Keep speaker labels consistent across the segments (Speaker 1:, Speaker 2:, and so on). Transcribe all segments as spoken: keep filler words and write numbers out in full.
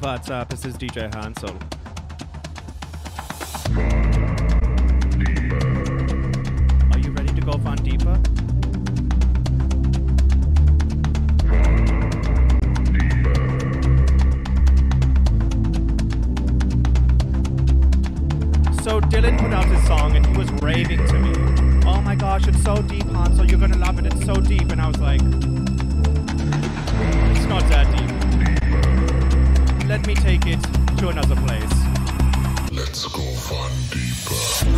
Speaker 1: what's up? This is D J Hansel. Are you ready to go Van Deeper? So Dylan put out his song and he was raving to me. Oh my gosh, it's so deep, Hansel, you're gonna love it, it's so deep. And I was like, it's not that deep. Let me take it to another place.
Speaker 2: Let's go Van Deeper.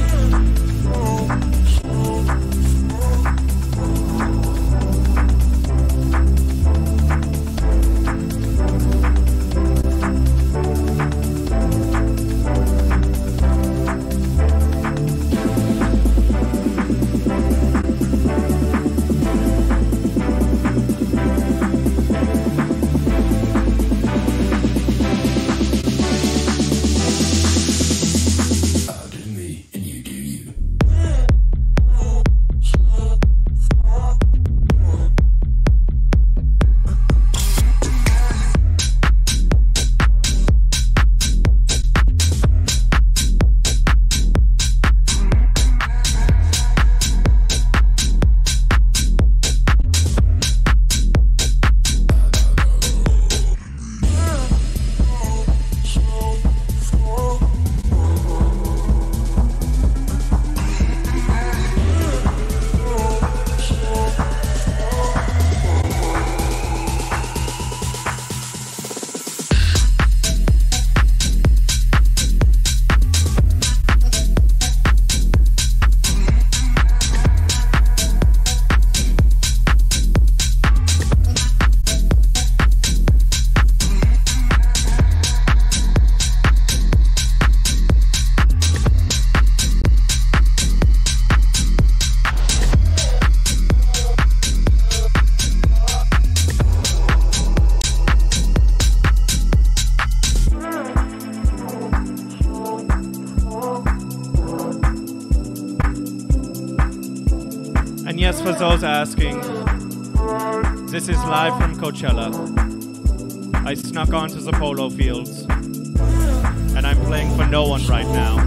Speaker 1: For those asking, this is live from Coachella. I snuck onto the polo fields, and I'm playing for no one right now.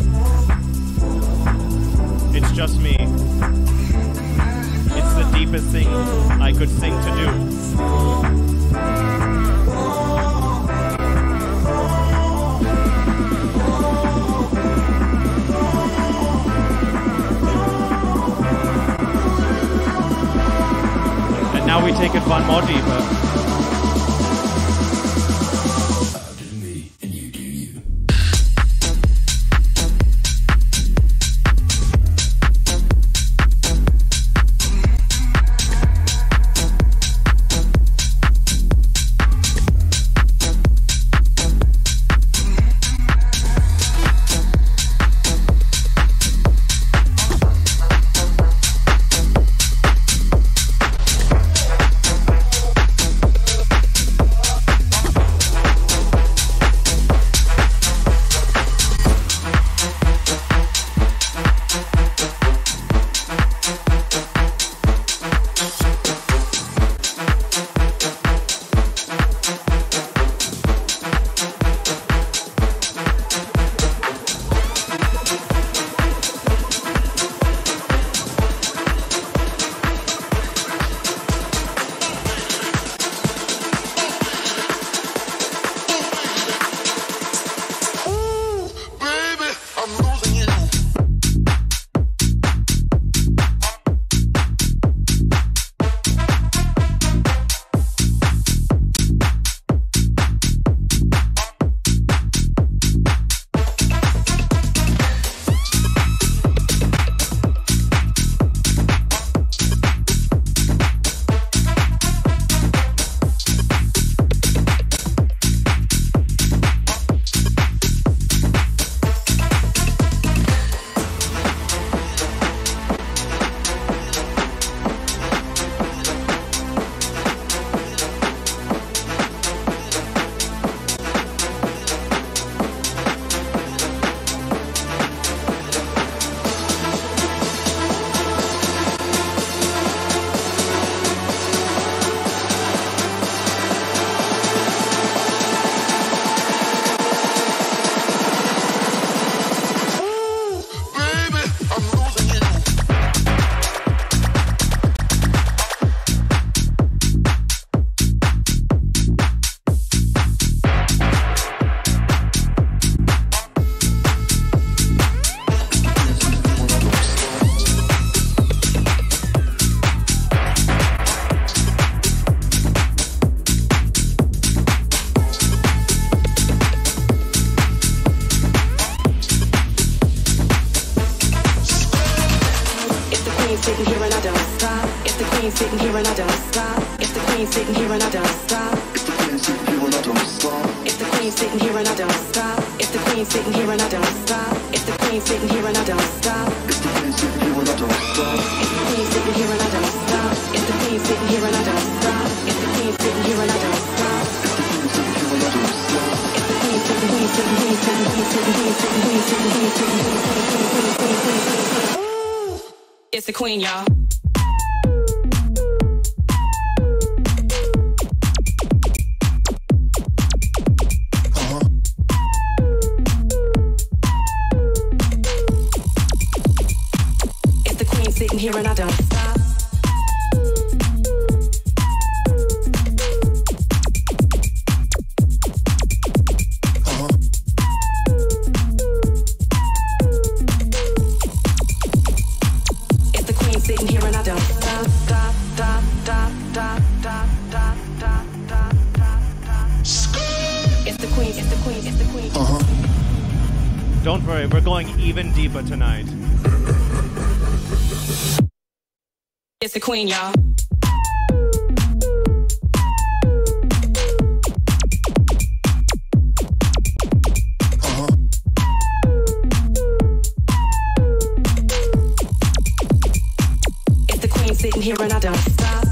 Speaker 1: It's just me. It's the deepest thing I could think to do. Now we take it one more deeper.
Speaker 3: queen sitting here and I don't stop. If the queen sitting here and I don't stop. If the queen sitting here and I don't stop. If the queen sitting here and I don't stop. If the queen sitting here and I don't stop. If the queen sitting here and I don't stop. If the queen sitting here and I don't stop. If the queen sitting here and I don't stop. If the queen sitting here and I don't stop. If the queen sitting here and I don't stop. If the queen sitting here and I don't stop. If the queen sitting here and I don't stop. If the queen sitting, queen sitting, queen sitting, queen sitting, queen sitting, queen sitting, queen sitting, queen sitting, queen sitting. It's the queen, y'all. Uh-huh. It's the queen sitting here and I don't stop.
Speaker 1: Don't worry, we're going even deeper tonight.
Speaker 3: It's the queen, y'all. Uh-huh. It's the queen sitting here and I don't stop.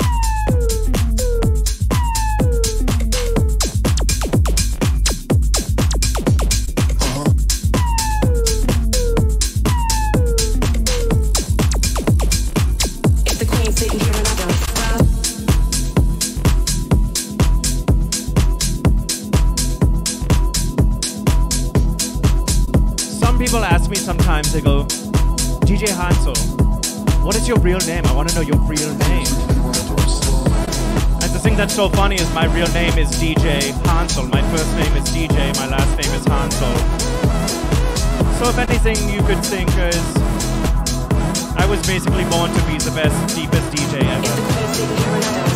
Speaker 1: People ask me sometimes, they go, D J Hansel, what is your real name? I want to know your real name. And the thing that's so funny is my real name is D J Hansel. My first name is D J, my last name is Hansel. So if anything you could think is, I was basically born to be the best, deepest D J ever.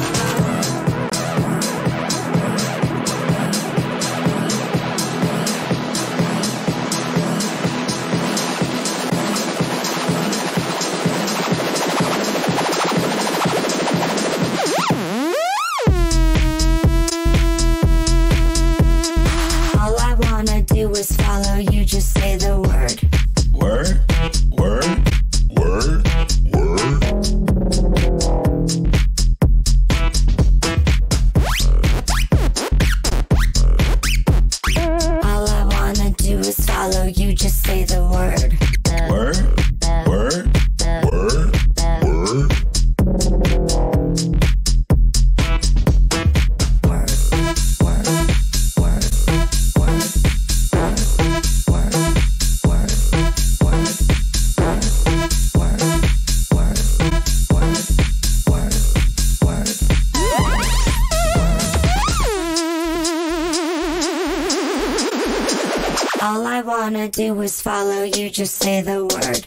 Speaker 4: Do is follow you, just say the word.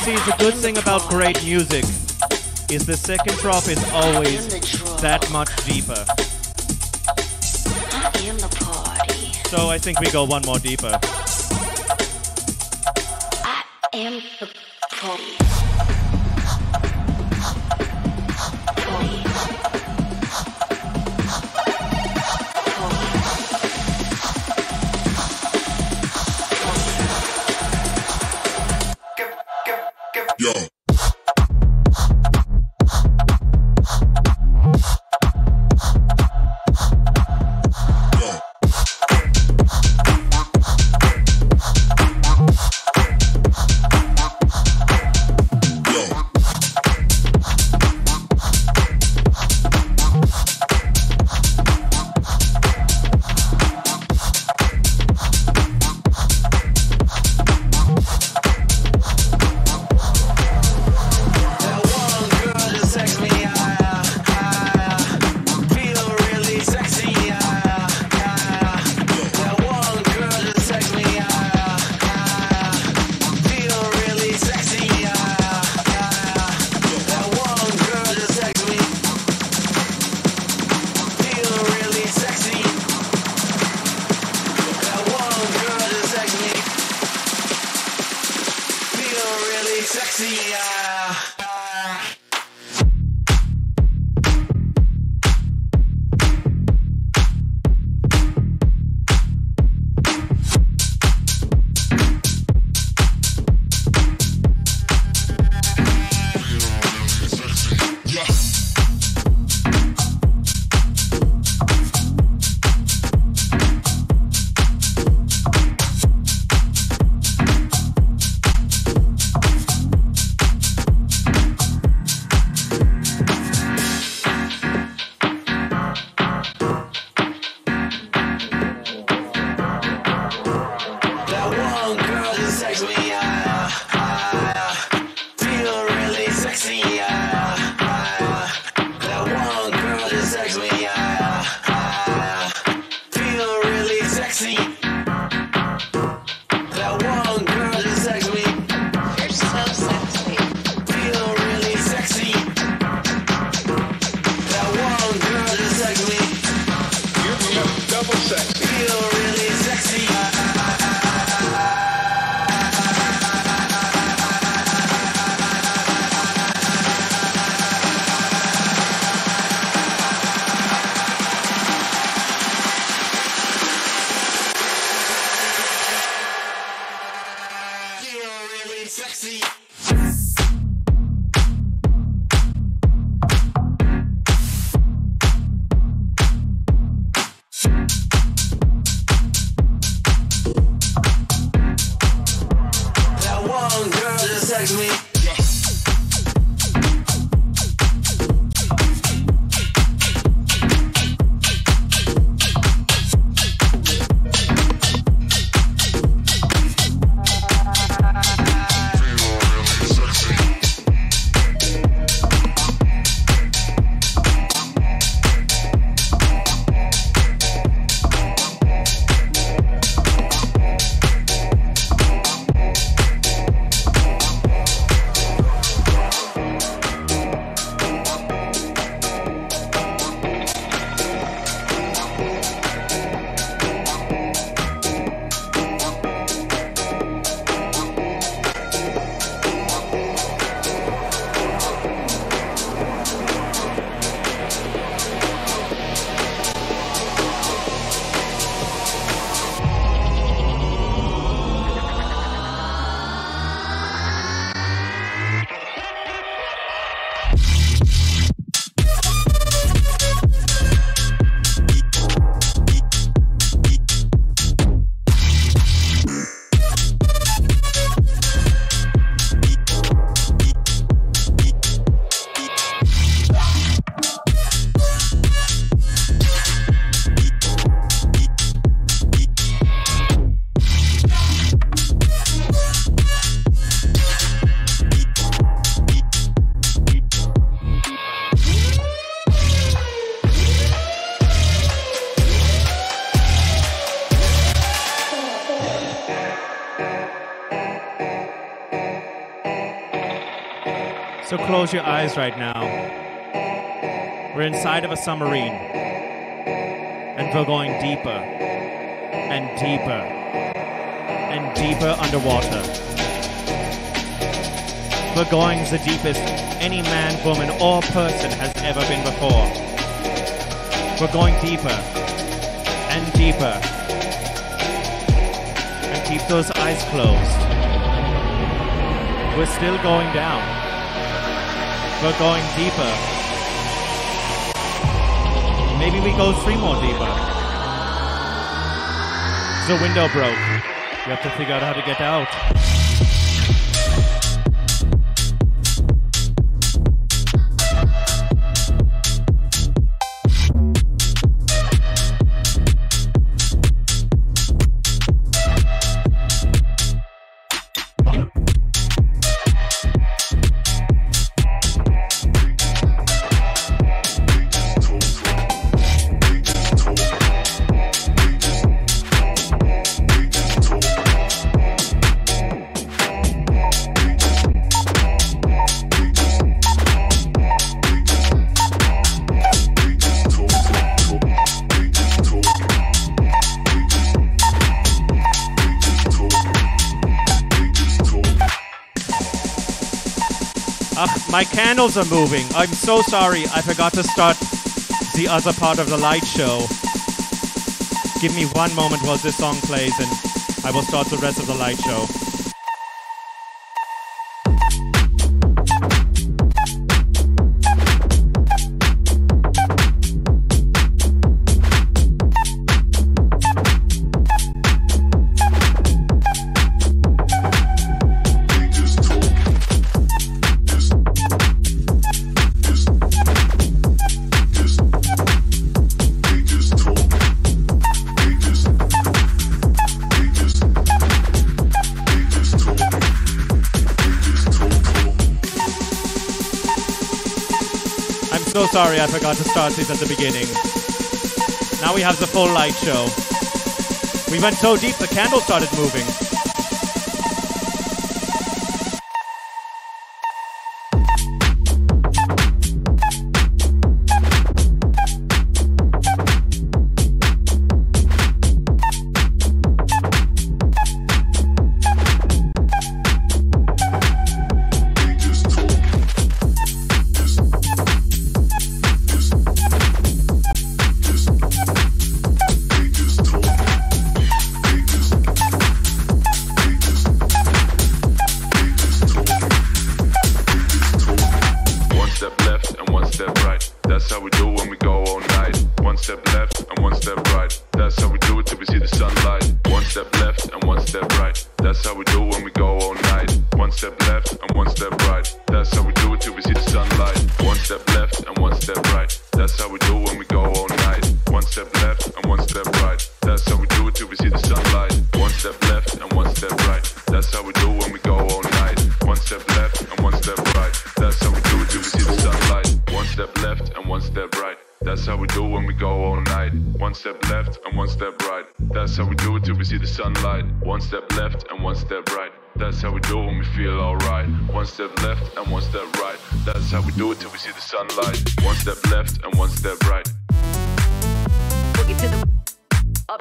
Speaker 1: see, the good thing about great music is the second drop is always that much deeper.
Speaker 5: I am the party.
Speaker 1: So I think we go one more deeper.
Speaker 5: I am the party. Party.
Speaker 2: Yo.
Speaker 1: So close your eyes right now. We're inside of a submarine. And we're going deeper and deeper and deeper underwater. We're going the deepest any man, woman, or person has ever been before. We're going deeper and deeper. And keep those eyes closed. We're still going down. We're going deeper. Maybe we go three more deeper. The window broke. We have to figure out how to get out. My candles are moving. I'm so sorry. I forgot to start the other part of the light show. Give me one moment while this song plays and I will start the rest of the light show. So sorry I forgot to start this at the beginning. Now we have the full light show. We went so deep the candle started moving.
Speaker 6: One step left and one step right. That's how we do it when we feel alright. One step left and one step right. That's how we do it till we see the sunlight. One step left and one step right.
Speaker 5: Boogie to the up.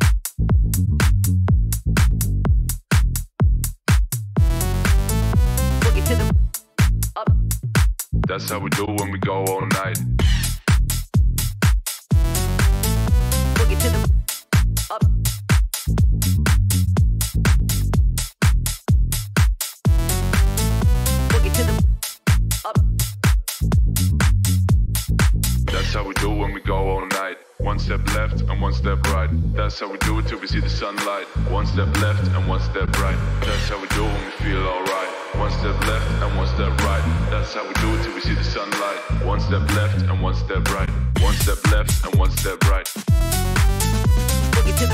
Speaker 5: Boogie to the up.
Speaker 6: That's how we do it when we go all night.
Speaker 5: Boogie to the up.
Speaker 6: That's how we do when we go all night. One step left and one step right. That's how we do it till we see the sunlight. One step left and one step right. That's how we do it when we feel alright. One step left and one step right. That's how we do it till we see the sunlight. One step left and one step right. One step left and one step right.
Speaker 5: Boogie to the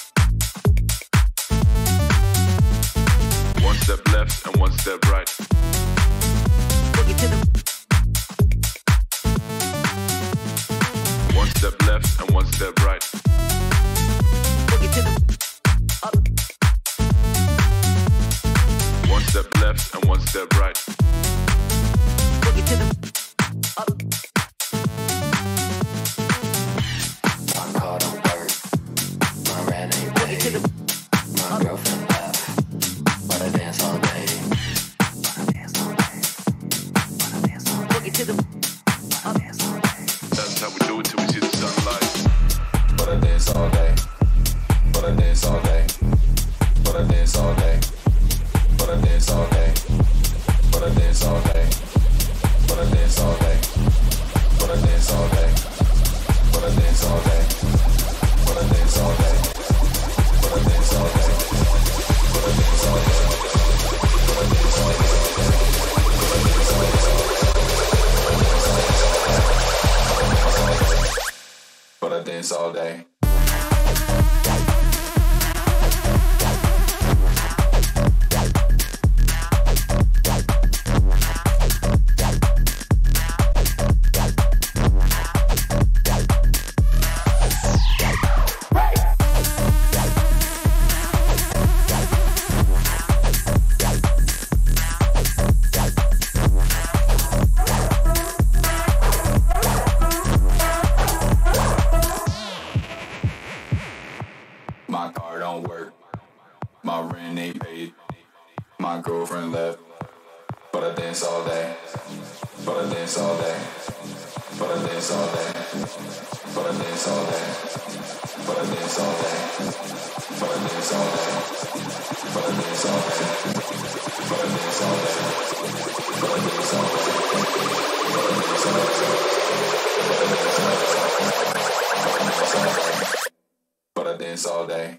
Speaker 6: one step left and one step right.
Speaker 5: Boogie to the
Speaker 6: one step left and one step right.
Speaker 5: Boogie to the up.
Speaker 6: One step left and one step right.
Speaker 5: boogie to the up.
Speaker 7: My car don't work. My rent ain't
Speaker 5: Boogie to
Speaker 7: paid.
Speaker 5: the
Speaker 7: My girlfriend left, but I dance all day. But I dance all day. But I dance all day.
Speaker 5: boogie to the
Speaker 7: But I dance all day.
Speaker 6: That's how we do it till we see the sunlight.
Speaker 8: But I dance all day. But I dance all day. But I dance all day. But I dance all day. But I dance all day. But I dance all day. But I dance all day. But I dance all day. But I dance all day. But I dance all day. But I dance all day. But I dance all day. But I dance all day. My car don't work. My rent ain't paid. My girlfriend left. But I dance all day. But I dance all day. But I dance all day. But I dance all day. But I dance all day. But I dance all day. But I dance all day. But I dance all day. But I dance all day. But I dance all day. But I dance all day. But I dance all day.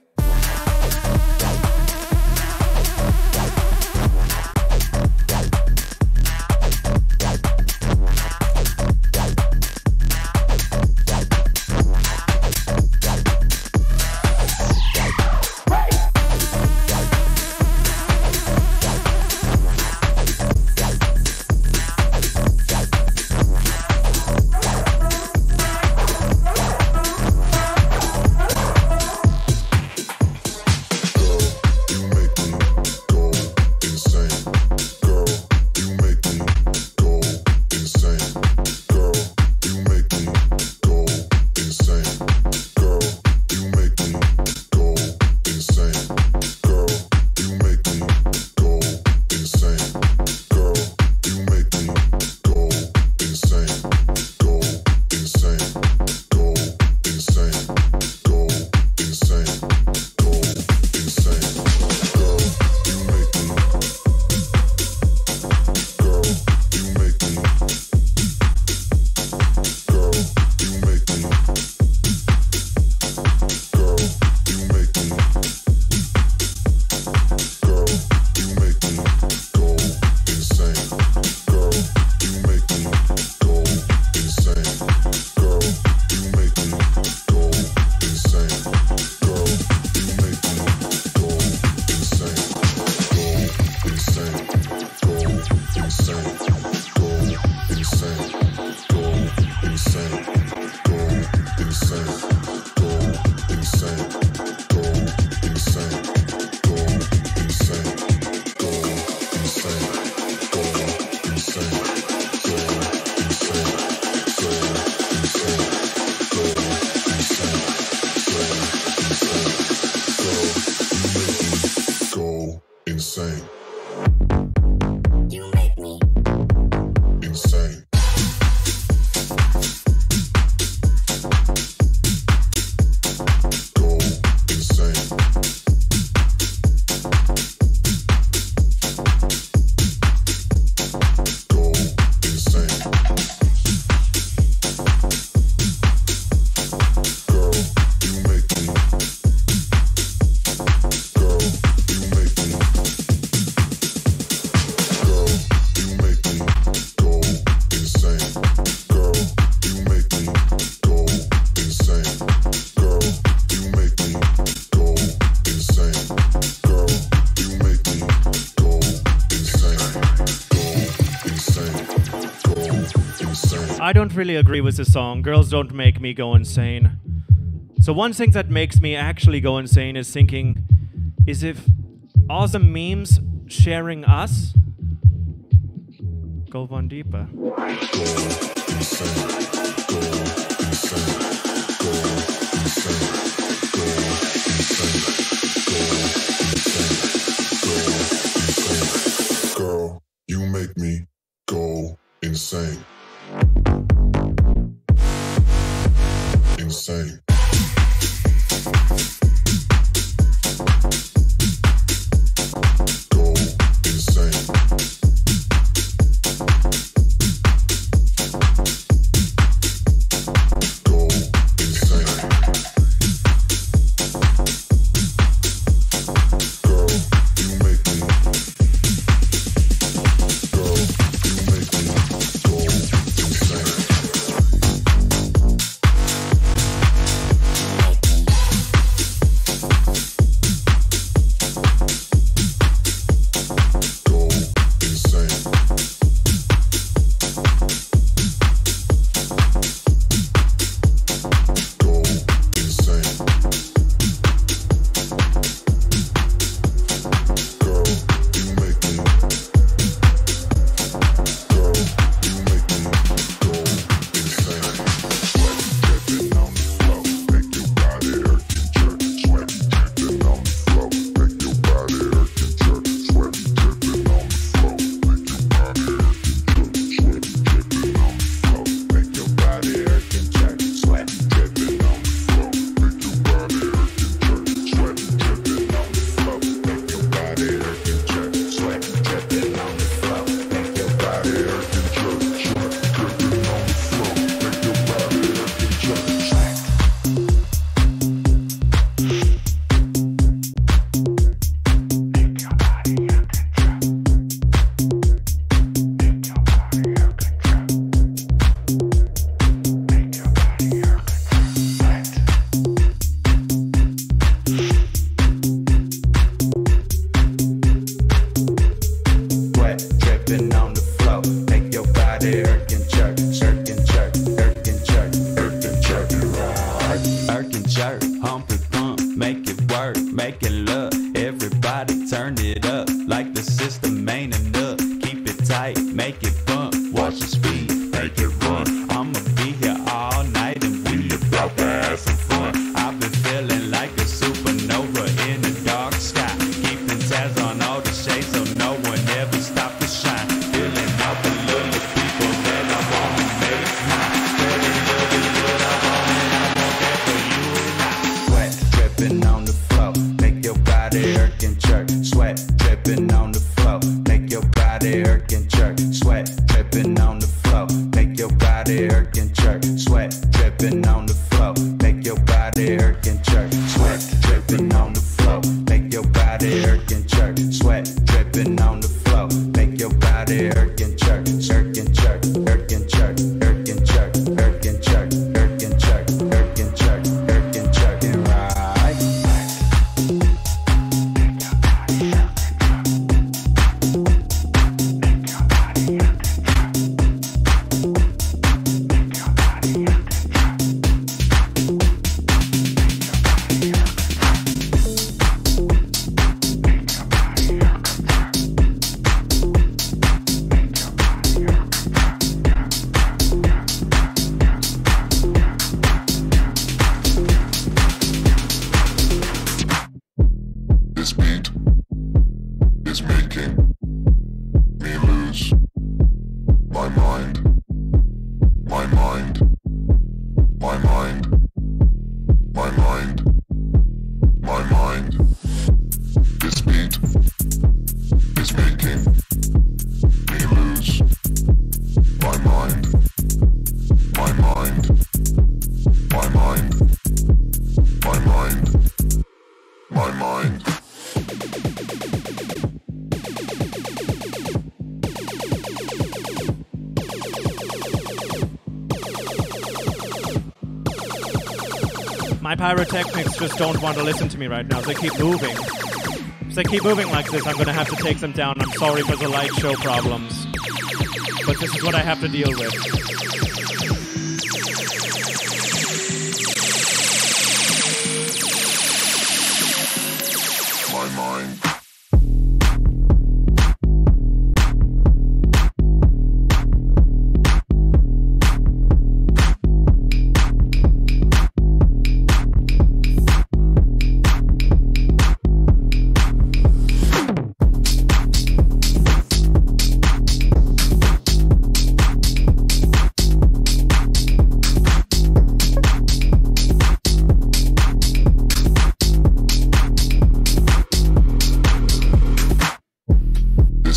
Speaker 1: I don't really agree with this song. Girls don't make me go insane. So one thing that makes me actually go insane is thinking, is if awesome memes sharing us Go one deeper.
Speaker 2: Go insane. Go insane. Go insane. Go insane. Go insane. Go insane. Girl, you make me go insane. Insane. Go insane. Go insane. Girl, you make me. Girl, you make me go insane. Go insane. Go insane. Girl, you make me. Girl, you make me go insane. Sweat dripping on the floor, make your body hurt and jerk. Sweat dripping on the floor, make your body hurt and jerk. Sweat dripping on the floor, make your body hurt and jerk. Sweat dripping on the floor, make your body hurt and jerk. Sweat dripping on the floor, make your body hurt and jerk. Sweat dripping on the floor, make your body hurt and jerk. Sweat dripping on the floor, make your body hurt and jerk. Sweat dripping on the floor, make your body hurt and jerk. Sweat dripping on the floor, make your body irk and jerk, jerk and jerk, irk and jerk, irk and jerk, right.
Speaker 9: Irk and jerk, hump and pump, make it work, make it look. Everybody turn it up, like the system ain't enough. Keep it tight, make it bump, watch the speed, make it run. I'ma be here all night and we about to have some fun. I've been feeling like a supernova in the dark sky, keeping tabs on all the shades so no one ever stop to shine. Feeling out the little people that I wanna make mine. Spreading love is what I want and I want that for you and I. Sweat dripping on the floor, make your body irk and jerk. Sweat dripping on the floor, make your body irk and jerk. Sweat dripping on the floor, make your body irk and jerk. Sweat dripping on the floor, make your body irk and jerk. Sweat dripping on the floor, make your body irk and jerk. Sweat dripping on the floor, make your body irk and jerk. Irk and jerk, irk and jerk, irk and jerk, irk and jerk, irk and jerk, irk and jerk, irk and jerk, and right.
Speaker 2: This beat is making me lose my mind, my mind, my mind, my mind, my mind. This beat is making me lose my mind, my mind, my mind, my mind, my mind.
Speaker 1: My pyrotechnics just don't want to listen to me right now. They keep moving. If they keep moving like this, I'm going to have to take them down. I'm sorry for the light show problems. But this is what I have to deal with.
Speaker 2: My mind.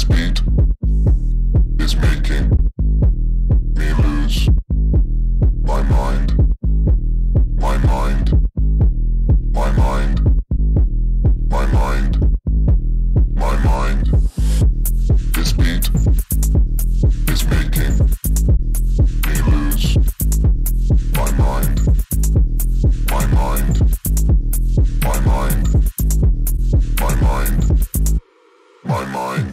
Speaker 2: beat is making me lose my mind, my mind, my mind, my mind, my mind. This beat is making me lose my mind, my mind, my mind, my mind, my mind.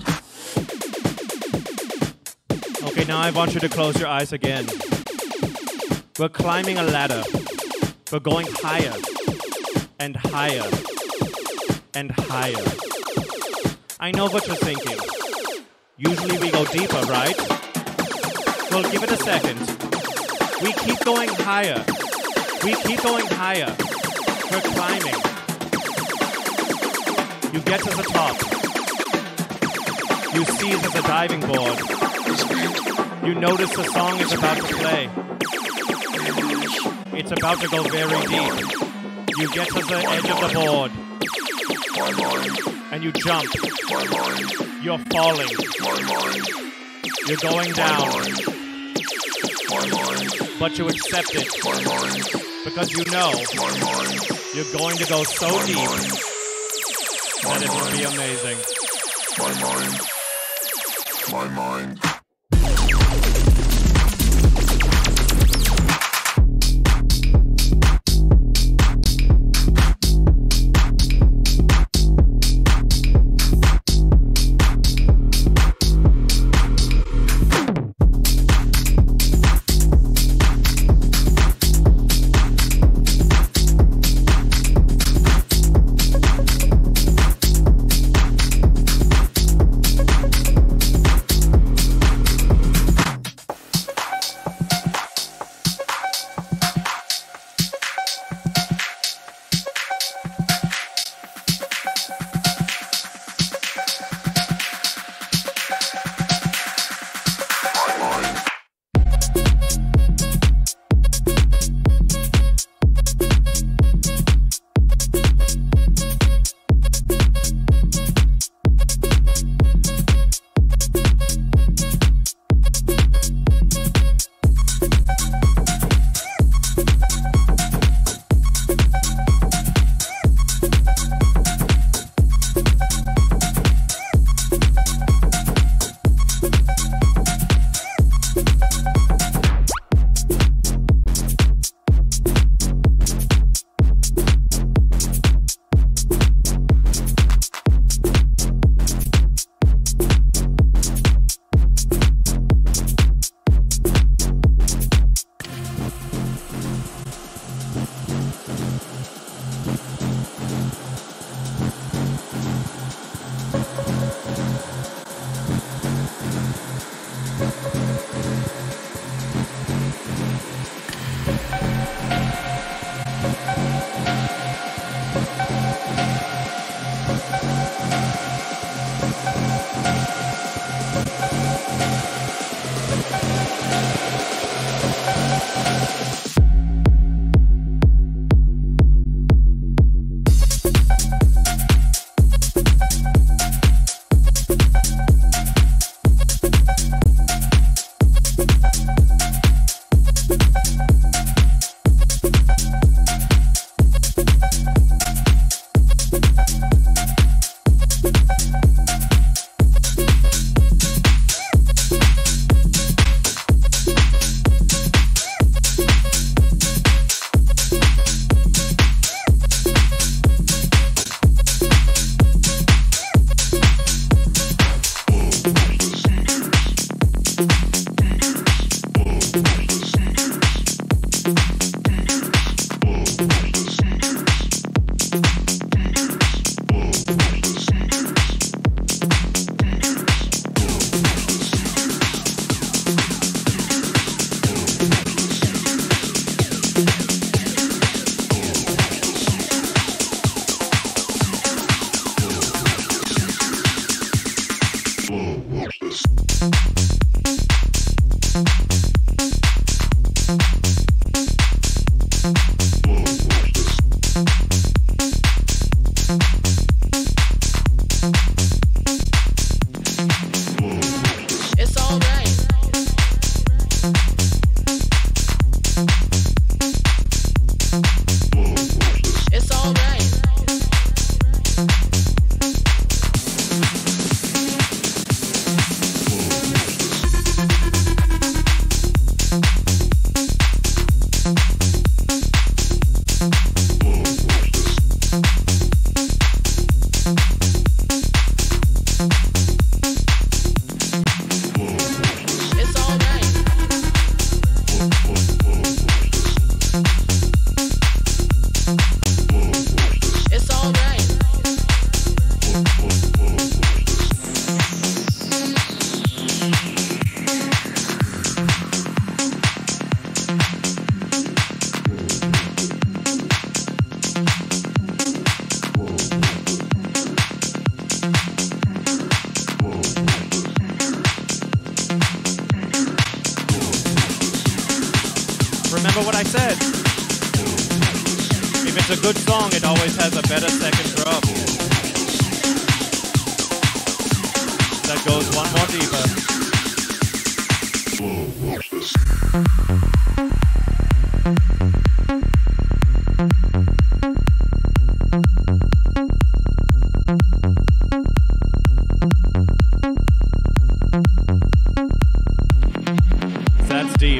Speaker 1: Okay, now I want you to close your eyes again. We're climbing a ladder. We're going higher and higher and higher. I know what you're thinking. Usually we go deeper, right? Well, give it a second. We keep going higher. We keep going higher. We're climbing. You get to the top. You see there's a diving board. You notice the song is about to play. It's about to go very deep. You get to the edge of the board. And you jump. You're falling. You're going down. But you accept it. Because you know you're going to go so deep that it will be amazing.
Speaker 2: My mind, my mind.
Speaker 1: Remember what I said. If it's a good song, it always has a better second drop. That goes one more deeper. That's deep.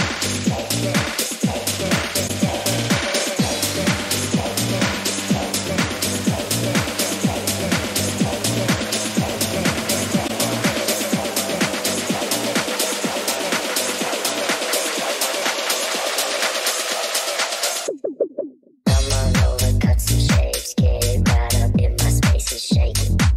Speaker 10: Come on over, cut some shapes, get right up in my space and shake it.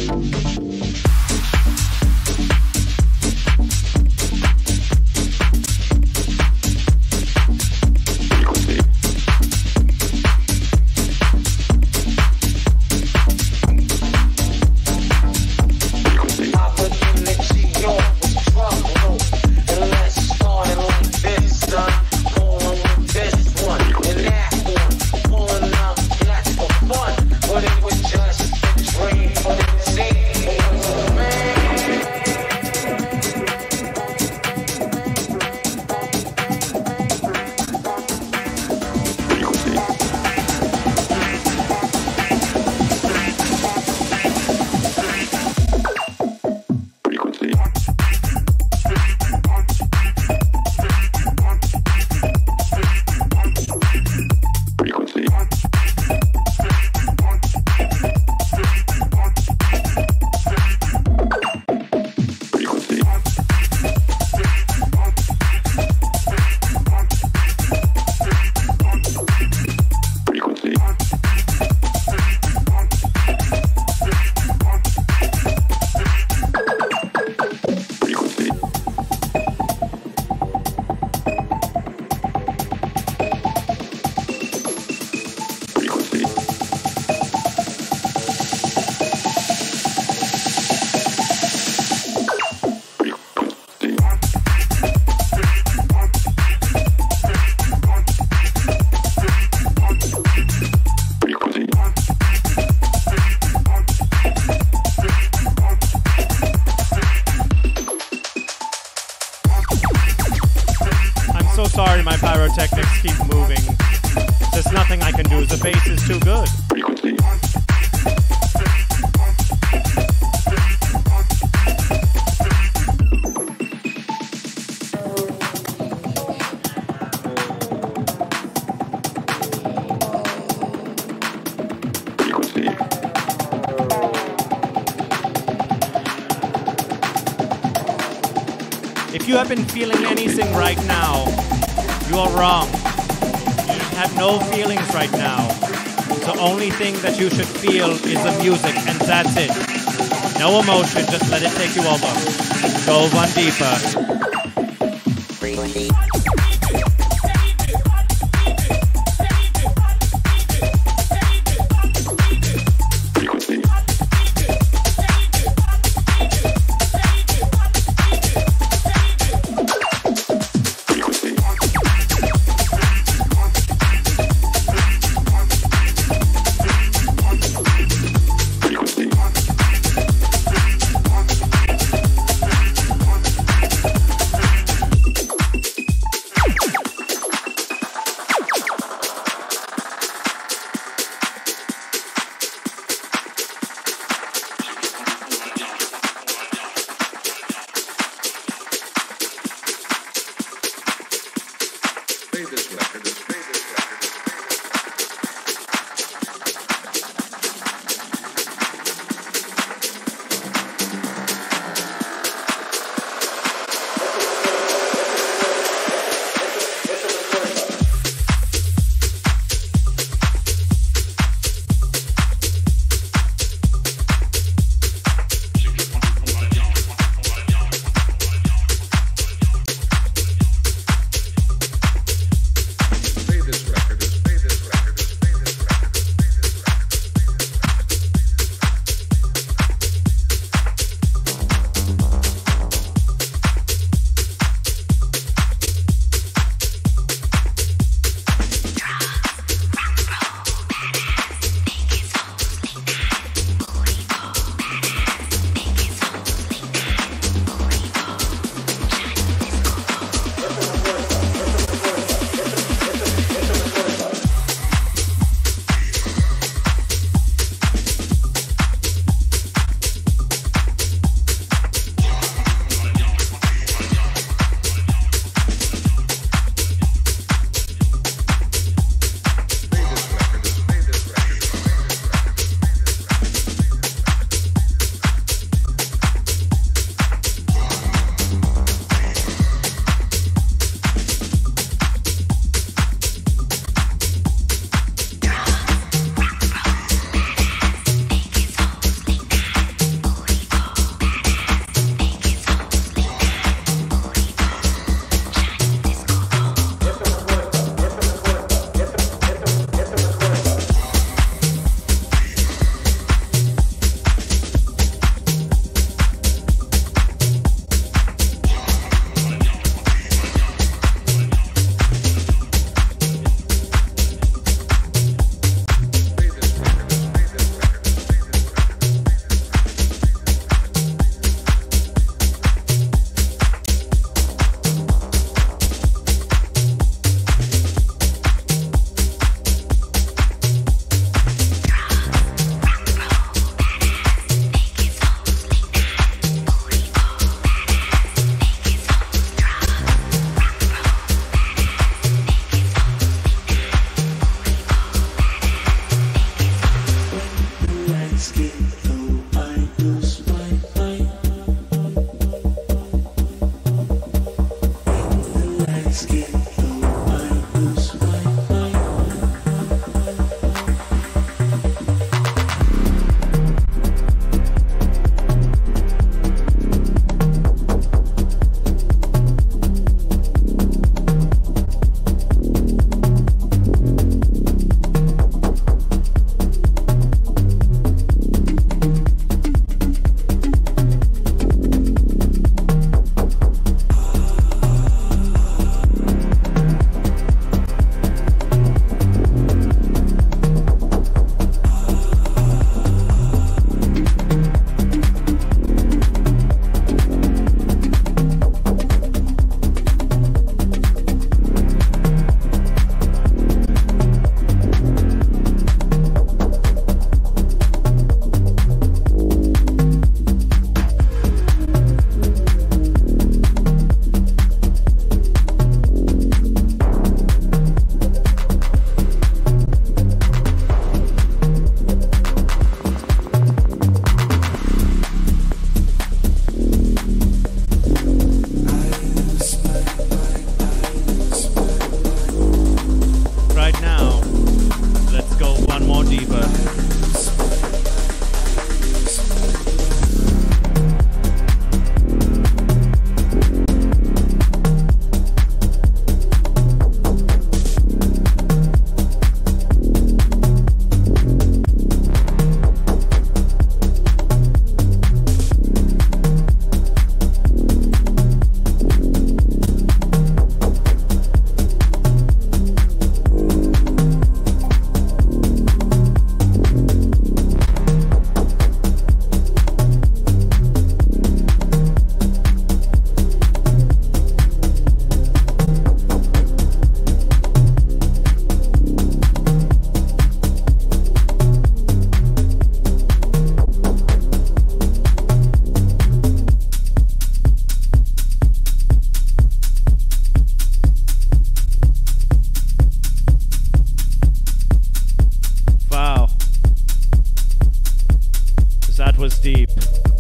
Speaker 1: pyrotechnics keep moving. There's nothing I can do. The bass is too good. If you have been feeling anything right now, you are wrong. You have no feelings right now. The only thing that you should feel is the music, and that's it. No emotion, just let it take you over. Go one deeper. was deep.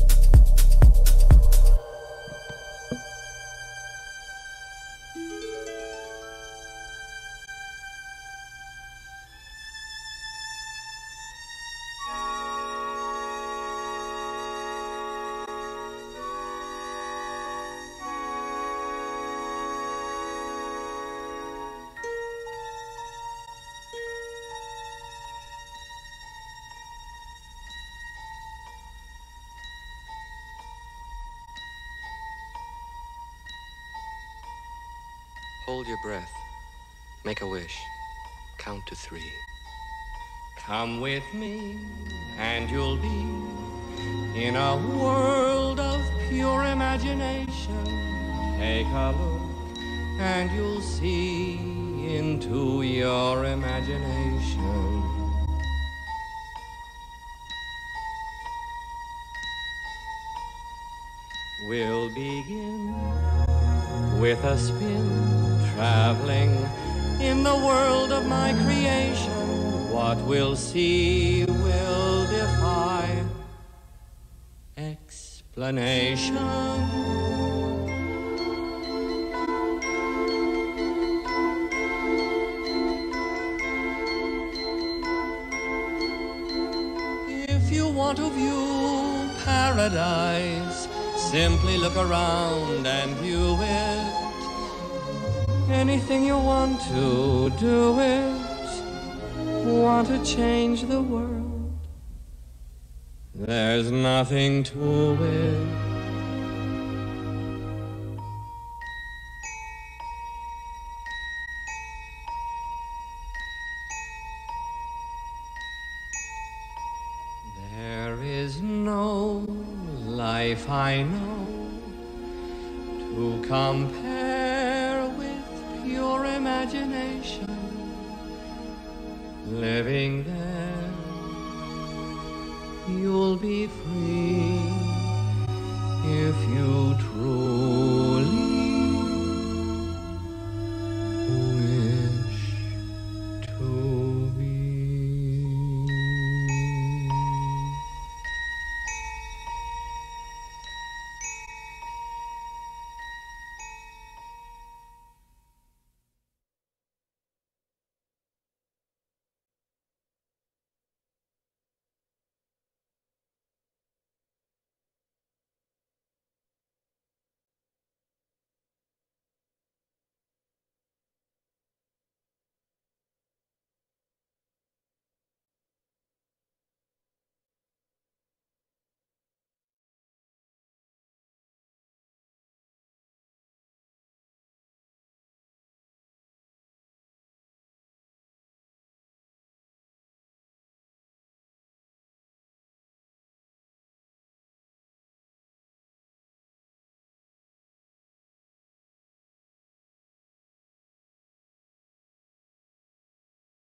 Speaker 11: Hold your breath. Make a wish. Count to three. Come with me, and you'll be in a world of pure imagination. Take a look, and you'll see into your imagination. We'll begin with a spin, traveling in the world of my creation. What we'll see will defy explanation. If you want to view paradise, simply look around and view it. Anything you want to, do it. Want to change the world? There's nothing to it. There is no life I know to compare with pure imagination. Living there, you'll be free if you truly